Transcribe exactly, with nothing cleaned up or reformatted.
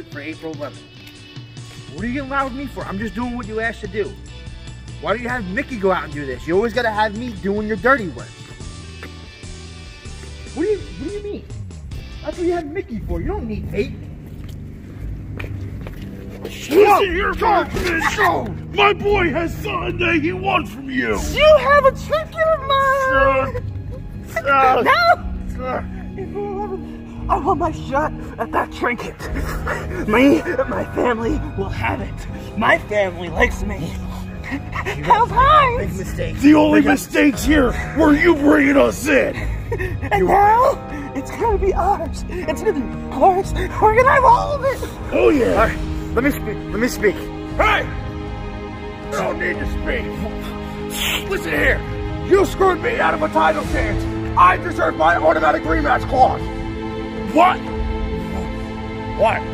it for April eleventh. What are you getting loud with me for? I'm just doing what you asked to do. Why don't you have Mickey go out and do this? You always gotta have me doing your dirty work. What do you, what do you mean? That's what you have Mickey for. You don't need tape. Listen here, marxman! My boy has something that he wants from you! You have a trinket of mine! Uh, no! uh, April eleventh, I want my shot at that trinket. Me and my family will have it. My family likes me. How's Hines? Big mistake. The only Big mistakes here were you bringing us in. And you now, it's gonna be ours. It's gonna be ours. We're gonna have all of it. Oh yeah. All right, let me speak. Let me speak. Hey! You don't need to speak. Listen here. You screwed me out of a title chance. I deserve my automatic rematch clause. What? What?